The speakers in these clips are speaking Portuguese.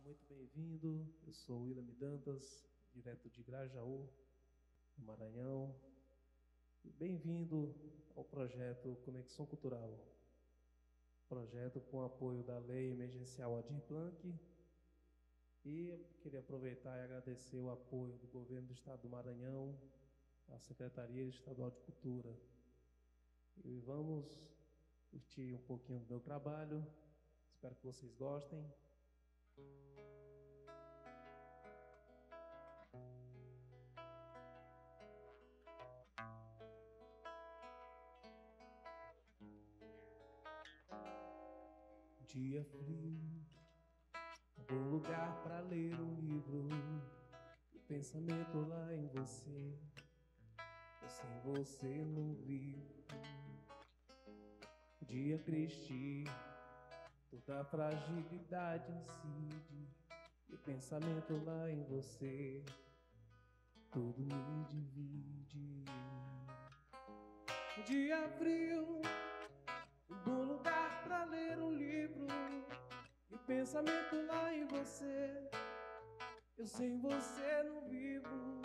muito bem-vindo. Eu sou William Dantas, direto de Grajaú, no Maranhão. Bem-vindo ao projeto Conexão Cultural, projeto com apoio da Lei Emergencial Aldir Blanc. E eu queria aproveitar e agradecer o apoio do Governo do Estado do Maranhão, a Secretaria Estadual de Cultura. E vamos curtir um pouquinho do meu trabalho. Espero que vocês gostem. Dia frio, bom lugar para ler um livro, o pensamento lá em você, eu sem você não vivo. Dia triste, toda a fragilidade incide, e o pensamento lá em você, tudo me divide. Dia frio, um bom lugar para ler um livro, e o pensamento lá em você, eu sem você não vivo.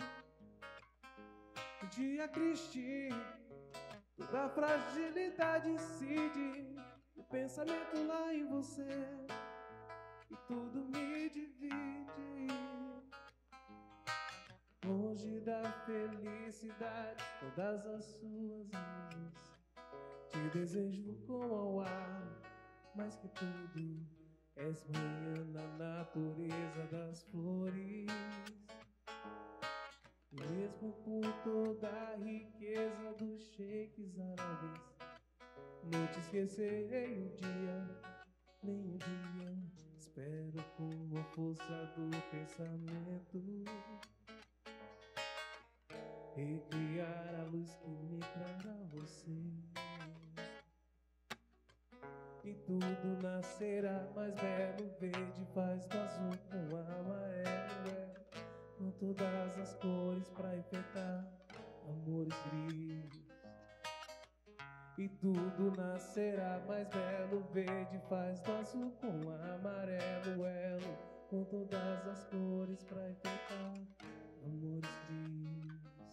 Dia triste, toda a fragilidade incide, e o pensamento lá em você, e tudo me divide. Longe da felicidade, todas as suas luzes, te desejo com ao ar, mais que tudo, és manhã na natureza das flores. Mesmo por toda a riqueza dos sheiks árabes, não te esquecerei um dia, nem um dia. Espero com a força do pensamento recriar a luz que me trará você. E tudo nascerá mais belo, verde faz do azul com amarelo, com todas as cores pra enfeitar amores grilos. E tudo nascerá mais belo, verde faz do azul com amarelo, com todas as cores pra enfeitar amores grilos.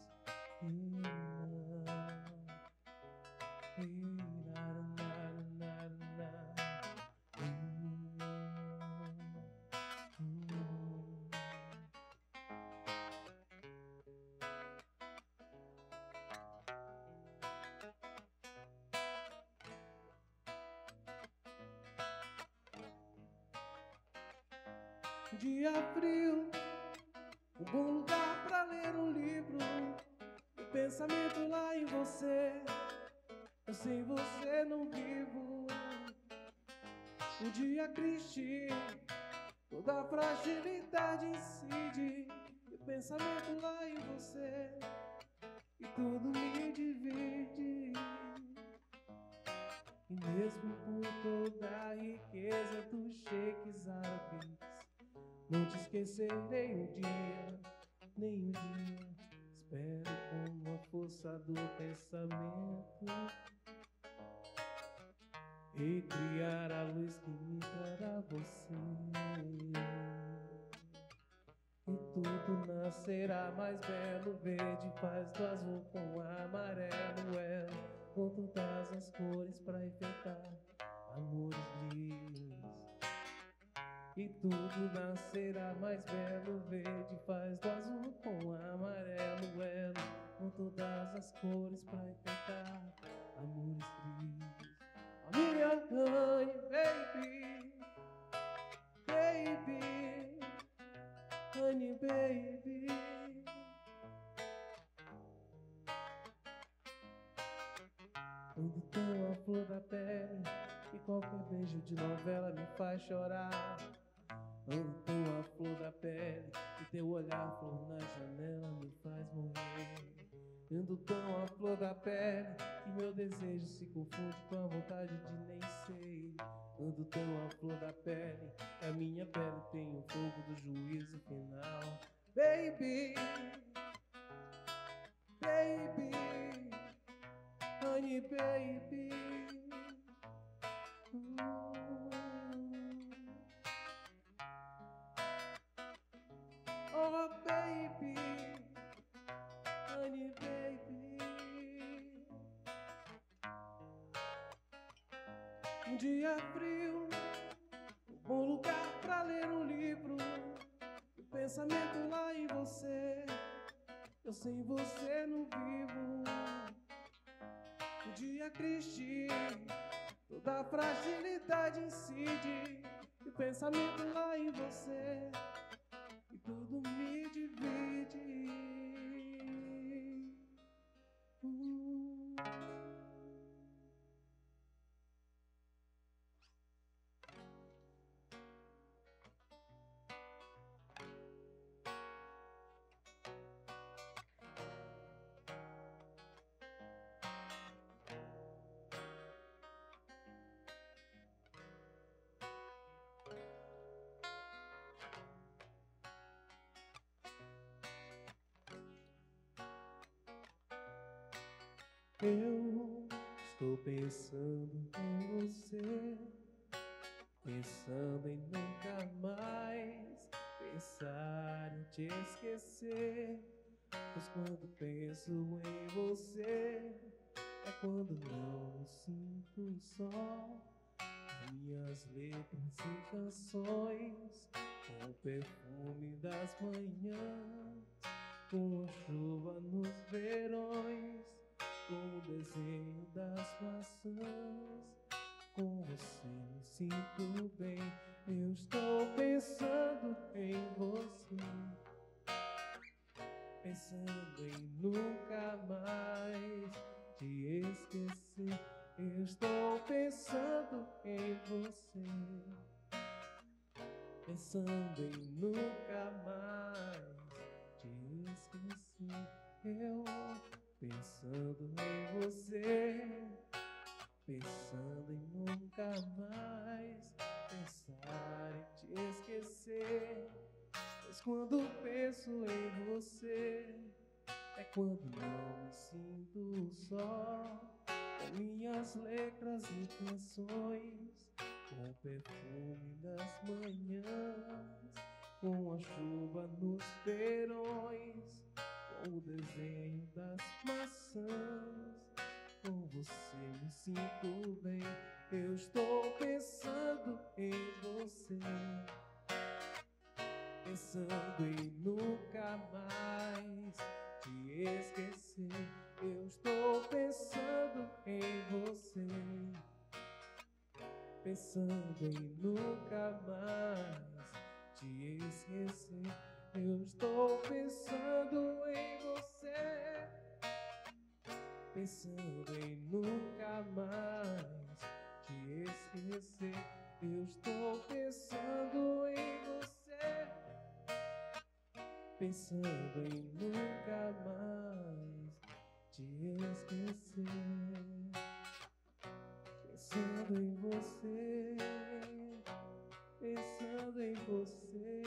Dia frio, um bom lugar pra ler um livro, o pensamento lá em você, eu sem você não vivo. Um dia triste, toda a fragilidade incide, e o pensamento lá em você, e tudo me divide. E mesmo por toda a riqueza dos sheiks árabes, não te esquecerei um dia, nem um dia. Espero com a força do pensamento recriar a luz que me trará você. E tudo nascerá mais belo, verde faz do azul com amarelo, com todas as cores pra enfeitar amores grilos. E tudo nascerá mais belo, verde faz do azul com amarelo, com todas as cores pra enfeitar amores grilos. A minha honey baby, baby, honey baby. Ando tão a flor da pele, e qualquer beijo de novela me faz chorar. Ando tão a flor da pele, e teu olhar flor na janela me faz morrer. Ando tão a flor da pele, que meu desejo se confunde com a vontade de nem sei. Ando tão a flor da pele, que a minha pele tem o fogo do juízo final. Baby, baby, honey baby. Um dia frio, um bom lugar pra ler um livro. O pensamento lá em você, eu sem você não vivo. Um dia triste, toda a fragilidade incide. E o pensamento lá em você, e tudo me divide. Eu estou pensando em você, pensando em nunca mais pensar em te esquecer. Pois quando penso em você, é quando não me sinto só. Minhas letras e canções, com o perfume das manhãs, com a chuva nos verões, com o desenho das maçãs. Com você me sinto bem. Eu estou pensando em você, pensando em nunca mais te esquecer. Eu estou pensando em você, pensando em nunca mais te esquecer. Eu pensando em você, pensando em nunca mais pensar em te esquecer. Pois quando penso em você, é quando não me sinto só. Com minhas letras e canções, com o perfume das manhãs, com a chuva nos verões, com o desenho das maçãs. Com você me sinto bem. Eu estou pensando em você, pensando em nunca mais te esquecer. Eu estou pensando em você, pensando em nunca mais te esquecer. Eu estou pensando em você, pensando em nunca mais te esquecer. Eu estou pensando em você, pensando em nunca mais te esquecer. Pensando em você, pensando em você.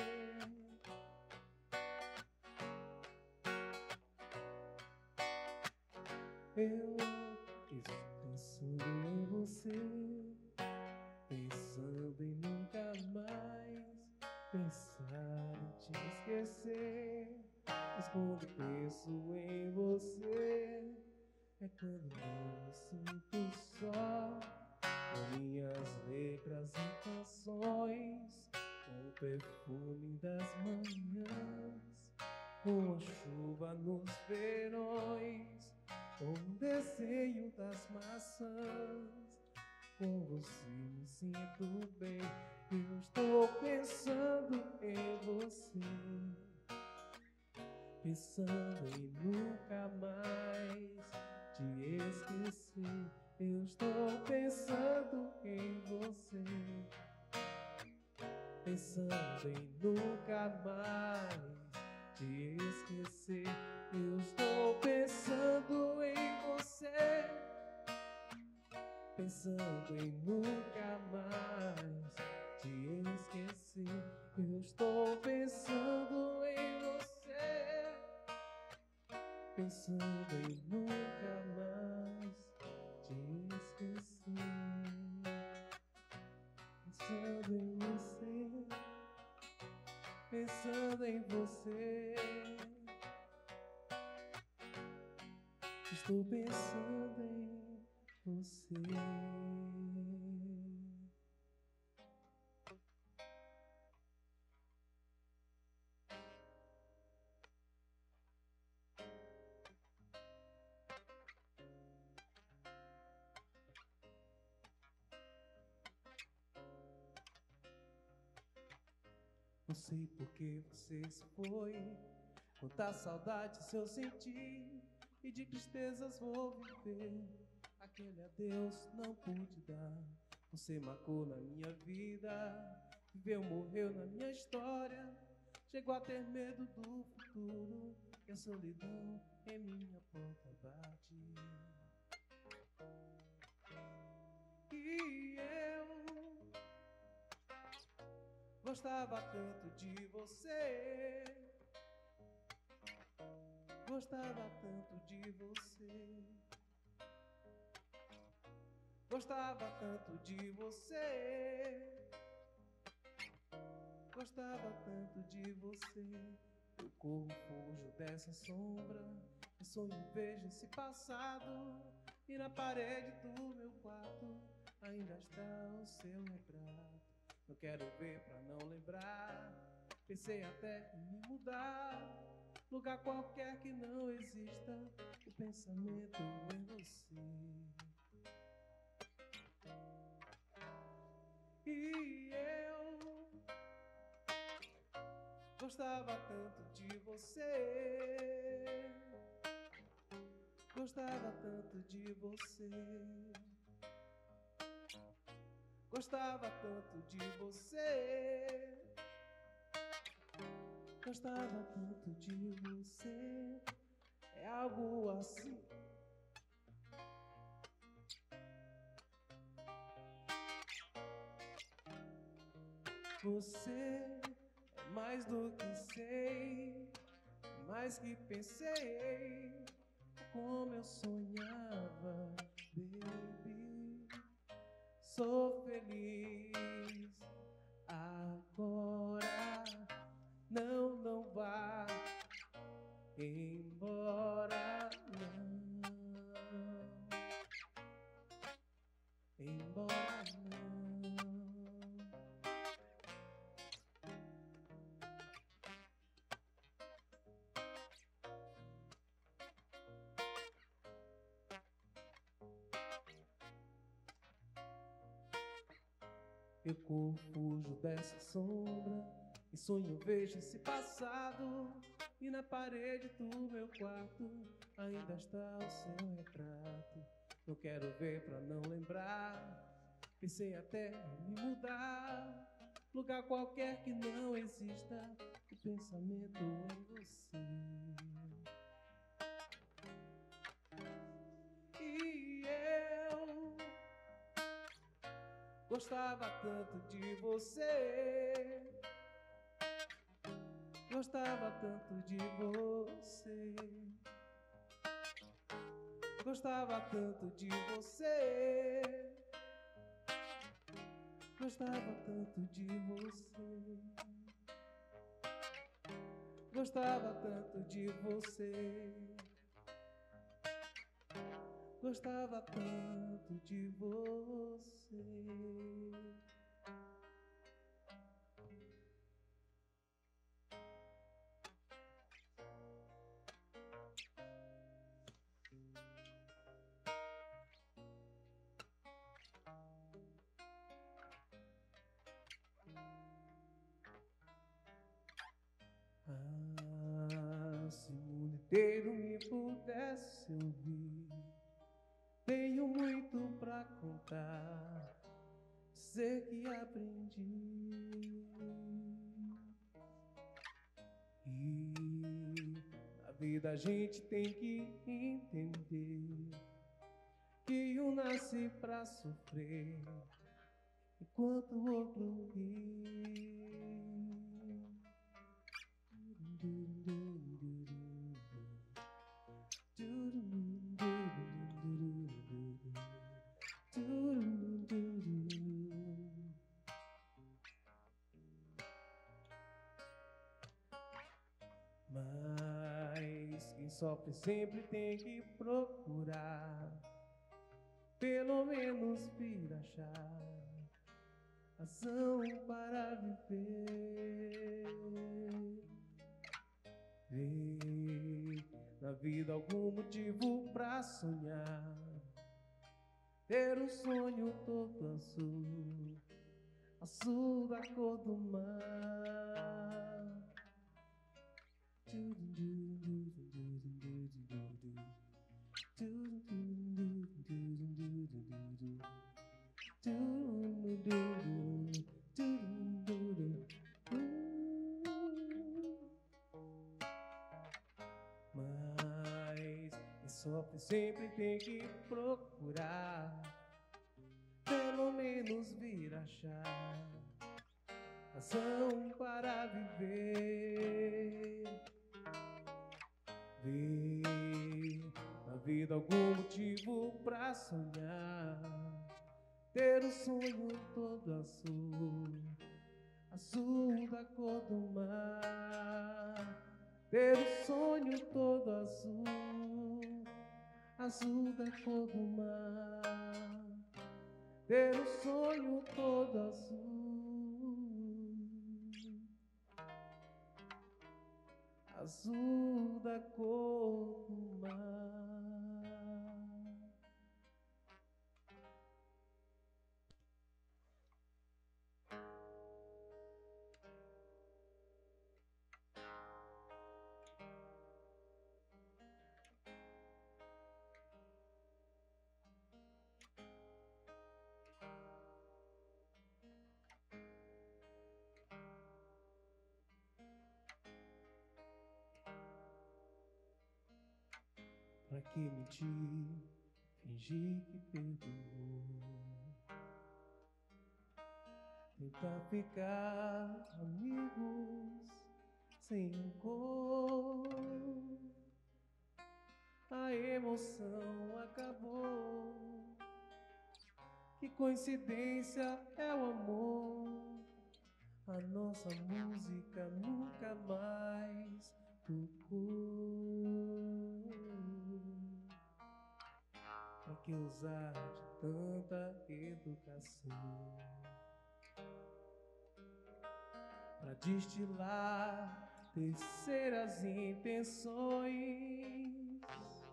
Eu estou pensando em você, pensando em nunca mais pensar em te esquecer. Mas quando penso em você, é quando não me sinto só. Com minhas letras e canções, com o perfume das manhãs, com a chuva nos verões, com o desenho das maçãs. Com você me sinto bem. Eu estou pensando em você, pensando em nunca mais te esquecer. Eu estou pensando em você, pensando em nunca mais te esquecer. Eu estou pensando em você, pensando em nunca mais te esquecer. Eu estou pensando em você, pensando em nunca mais te esquecer. Pensando em você, pensando em você. Estou pensando em você. Não sei por que você se foi, quanta saudade se eu senti, e de tristezas vou viver. Aquele adeus não pude dar. Você marcou na minha vida, viveu, morreu na minha história. Chegou a ter medo do futuro, que a solidão em minha porta bate. E eu gostava tanto de você, gostava tanto de você, gostava tanto de você, gostava tanto de você. Eu corro, fujo dessa sombra, e sonho, vejo esse passado, e na parede do meu quarto ainda está o seu retrato. Não quero ver pra não lembrar, pensei até em me mudar, lugar qualquer que não exista o pensamento em você. E eu gostava tanto de você, gostava tanto de você, gostava tanto de você, gostava tanto de você. É algo assim. Você é mais do que sei, mais que pensei, como eu sonhava, baby. Sou feliz agora, não vá embora, não, embora não. Eu corro, fujo dessa sombra, e sonho, vejo esse passado, e na parede do meu quarto ainda está o seu retrato. Não quero ver pra não lembrar, pensei até em me mudar, lugar qualquer que não exista o pensamento em você. E eu gostava tanto de você, gostava tanto de você, gostava tanto de você, gostava tanto de você, gostava tanto de você, gostava tanto de você. Ah, se o mundo inteiro me pudesse ouvir, tenho muito pra contar, sei que aprendi. E na vida a gente tem que entender que um nasce pra sofrer, enquanto o outro ri. Mas quem sofre sempre tem que procurar, pelo menos vir achar razão para viver. Ver na vida algum motivo pra sonhar, ter um sonho todo azul, azul da cor do mar. sofre sempre tem que procurar, pelo menos vir achar razão para viver. Ver na vida algum motivo pra sonhar, ter um sonho todo azul, azul da cor do mar. Ter um sonho todo azul, azul da cor do mar. Ter um sonho todo azul, azul da cor do mar. Pra que mentir, fingir que perdoou, tentar ficar amigos sem rancor. A emoção acabou, que coincidência é o amor. A nossa música nunca mais tocou. Pra que usar de tanta educação pra destilar terceiras intenções,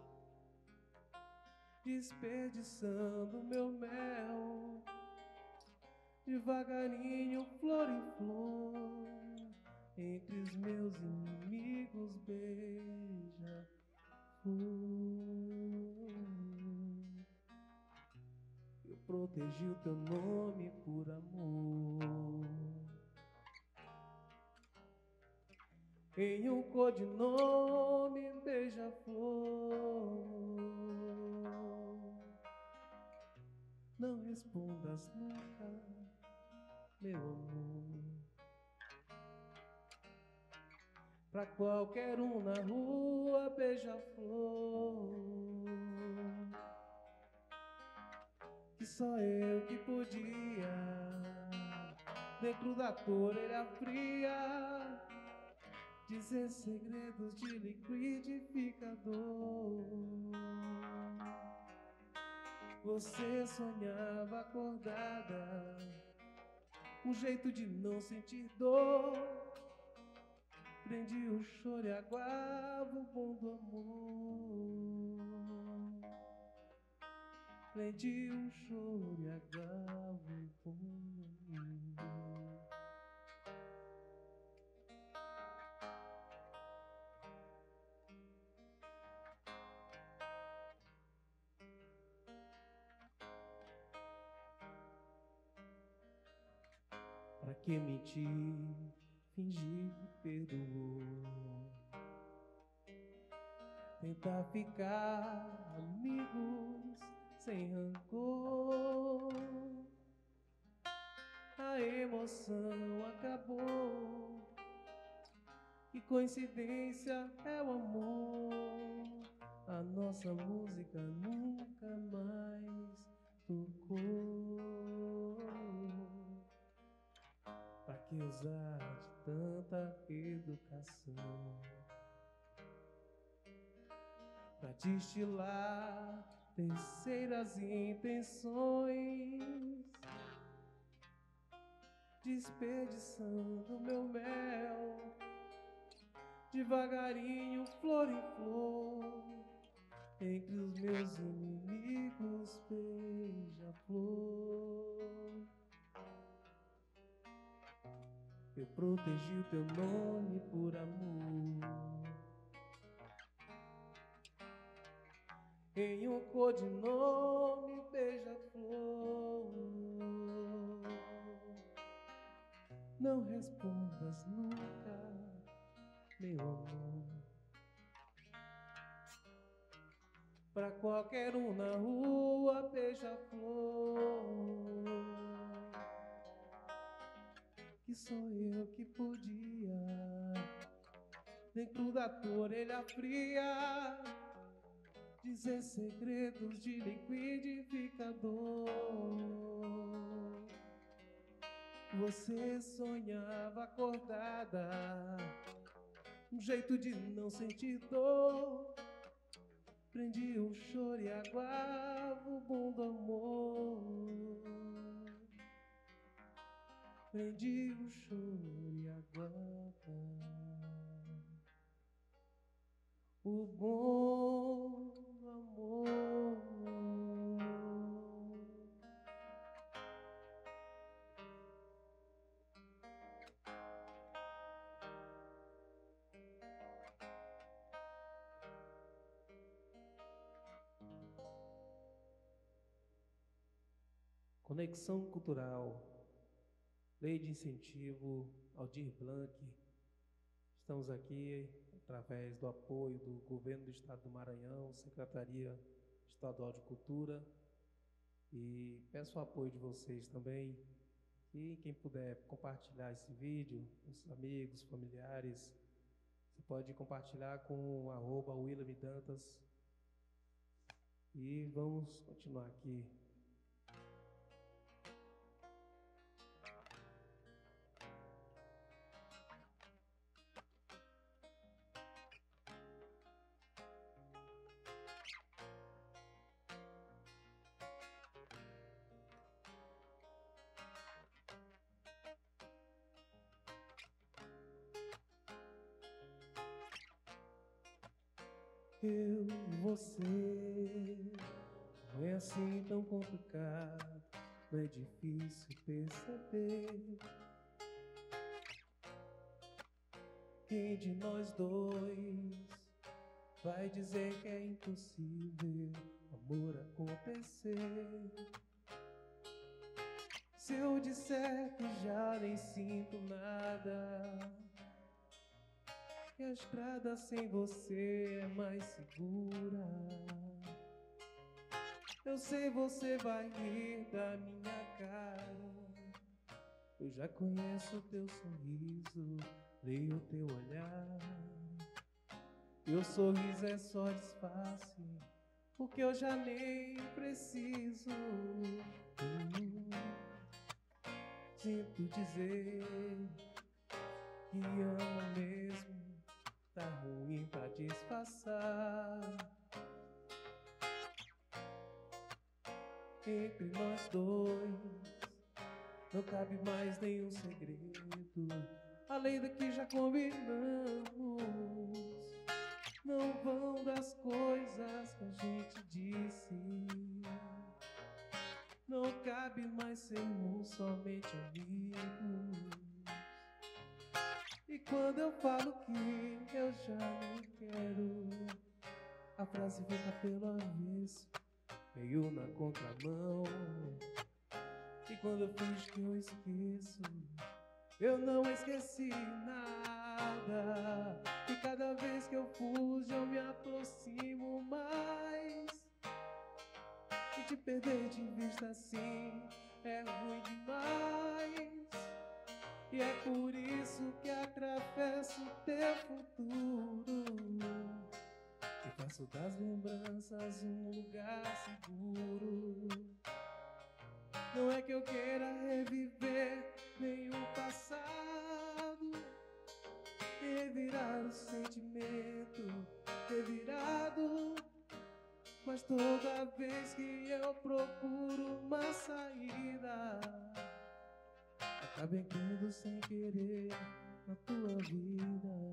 desperdiçando meu mel devagarinho, flor em flor, entre os meus inimigos beija-flor. Eu protegi o teu nome por amor, em um codinome beija-flor. Não respondas nunca, meu amor, pra qualquer um na rua beija-flor, que só eu que podia, dentro da tua orelha fria, dizer segredos de liquidificador. Você sonhava acordada, um jeito de não sentir dor. Prendi o choro e aguava o bom do amor. Prendi o choro e aguava o bom do amor. Pra que mentir, fingir que perdoou, tentar ficar amigos sem rancor. A emoção acabou, que coincidência é o amor. A nossa música nunca mais tocou. Pra que usar de tanta educação pra destilar terceiras intenções, desperdiçando meu mel devagarinho, flor em flor, entre os meus inimigos beija-flor. Eu protegi o teu nome por amor, em um codinome beija-flor. Não respondas nunca, meu amor, pra qualquer um na rua, beija-flor. Que sou eu que podia, dentro da tua orelha fria, dizer segredos de liquidificador. Você sonhava acordada, um jeito de não sentir dor. Prendia o choro e aguava o bom do amor. Prendi o choro e aguava o bom do amor. Conexão Cultural, Lei de Incentivo Aldir Blanc. Estamos aqui através do apoio do Governo do Estado do Maranhão, Secretaria Estadual de Cultura, e peço o apoio de vocês também, e quem puder compartilhar esse vídeo com os amigos, familiares, você pode compartilhar com o @William Dantas. E vamos continuar aqui. Eu e você, não é assim tão complicado, não é difícil perceber. Quem de nós dois vai dizer que é impossível amor acontecer? Se eu disser que já nem sinto nada, e a estrada sem você é mais segura, eu sei você vai rir da minha cara. Eu já conheço o teu sorriso, leio o teu olhar. E o sorriso é só disfarce, porque eu já nem preciso. Sinto dizer que amo mesmo, tá ruim pra disfarçar. Entre nós dois não cabe mais nenhum segredo, além do que já combinamos. Não vão das coisas que a gente disse. Não cabe mais sermos somente amigos. E quando eu falo que eu já não quero, a frase fica pelo avesso, meio na contramão. E quando eu finjo que eu esqueço, eu não esqueci nada. E cada vez que eu fujo eu me aproximo mais. E te perder de vista assim é ruim demais. E é por isso que atravesso o teu futuro e faço das lembranças um lugar seguro. Não é que eu queira reviver nenhum passado, revirar o sentimento revirado, mas toda vez que eu procuro uma saída, acaba entrando sem querer na tua vida.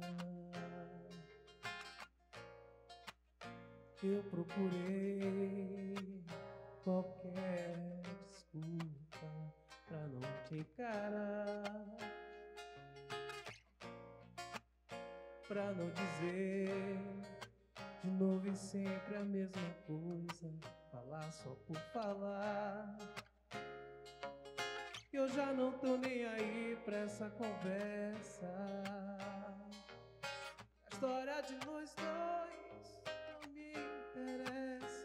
Eu procurei qualquer desculpa pra não te encarar, pra não dizer de novo e sempre a mesma coisa, falar só por falar. Eu já não tô nem aí pra essa conversa. A história de nós dois não me interessa.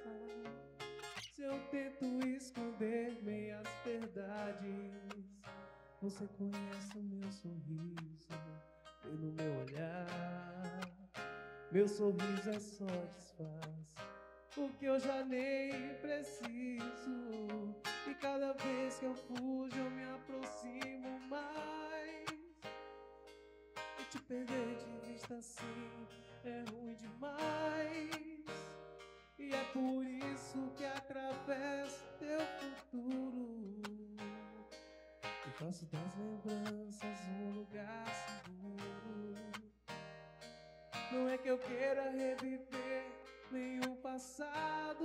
você conhece o meu sorriso, e no meu olhar, meu sorriso é só disfarce, porque eu já nem preciso. E cada vez que eu fujo eu me aproximo mais. E te perder de vista assim é ruim demais. E é por isso que atravesso teu futuro e faço das lembranças um lugar seguro. Não é que eu queira reviver nenhum passado,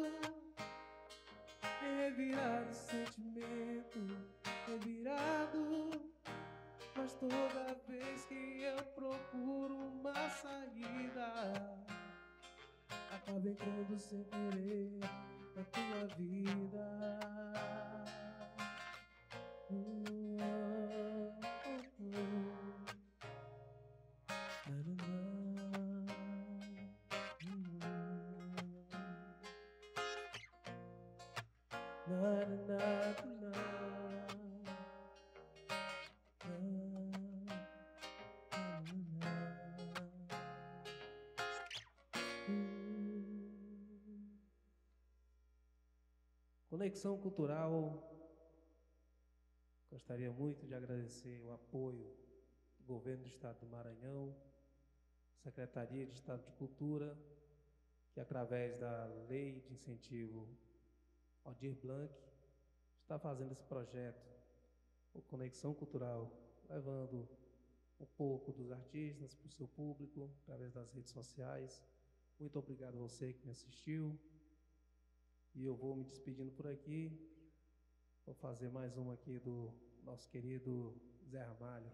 revirado sentimento, revirado. Mas toda vez que eu procuro uma saída, acaba entrando sem querer na tua vida. Conexão Cultural. Gostaria muito de agradecer o apoio do Governo do Estado do Maranhão, Secretaria de Estado de Cultura, que através da Lei de Incentivo Aldir Blanc está fazendo esse projeto, o Conexão Cultural, levando um pouco dos artistas para o seu público, através das redes sociais. Muito obrigado a você que me assistiu. E eu vou me despedindo por aqui. Vou fazer mais uma aqui do nosso querido Zé Ramalho.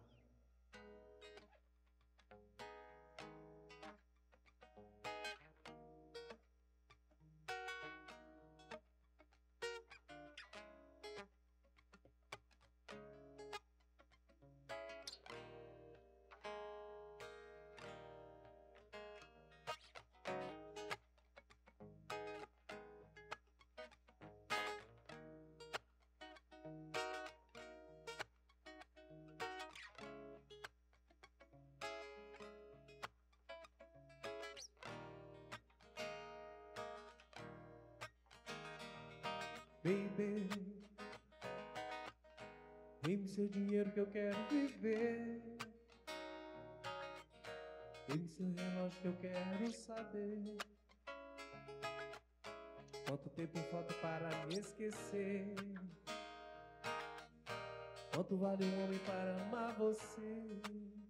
Baby, dê-me seu dinheiro que eu quero viver. Dê-me seu relógio que eu quero saber quanto tempo falta para me esquecer. Quanto vale um homem para amar você?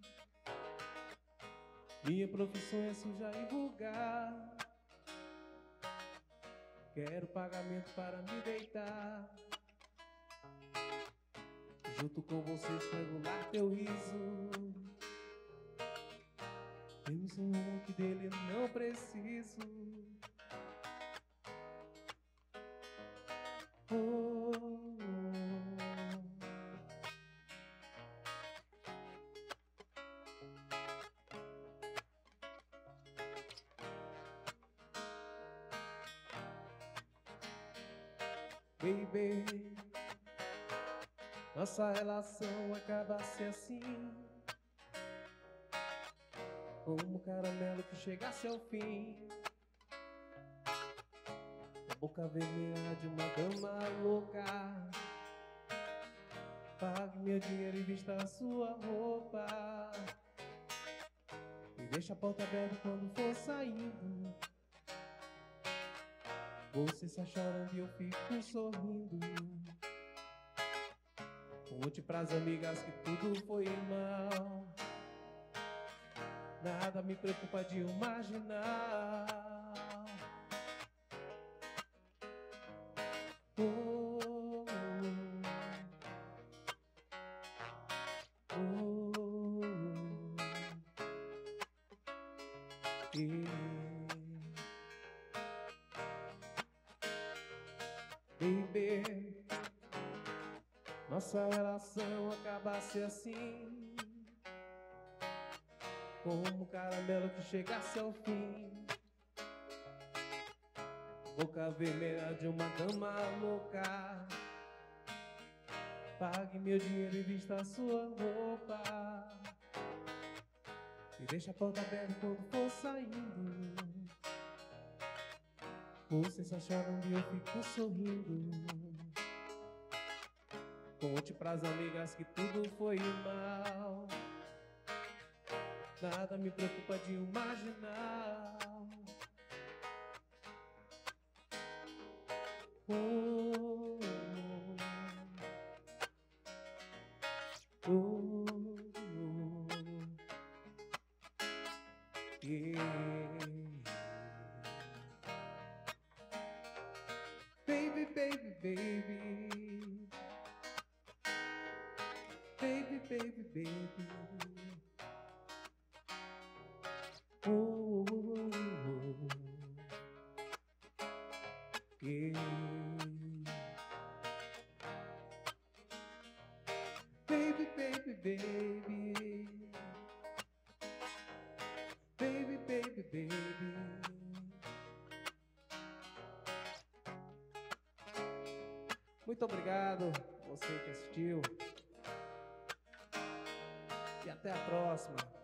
Minha profissão é suja e vulgar. Quero pagamento para me deitar junto com você, estrangular teu riso. Temos um mundo que dele não preciso. Oh, oh. Baby, nossa relação acabasse assim, como um caramelo que chegasse ao fim, a boca vermelha de uma dama louca. Pague meu dinheiro e vista a sua roupa, e deixa a porta aberta quando for saindo. Você está chorando e eu fico sorrindo. Conte pras amigas que tudo foi mal. Nada me preocupa de um marginal. Oh, oh, oh, yeah. Baby, nossa relação acabasse assim, como um caramelo que chegasse ao fim, boca vermelha de uma dama louca. Pague meu dinheiro e vista a sua roupa. E deixa a porta aberta quando for saindo. Você só chorando e eu fico sorrindo. Conte pras amigas que tudo foi mal. Nada me preocupa de imaginar. Oh, oh, oh, yeah. Baby, baby, baby. Baby, baby, baby. Oh, oh, oh, yeah. Baby, baby, baby. Baby, baby, baby. Muito obrigado você que assistiu. E até a próxima.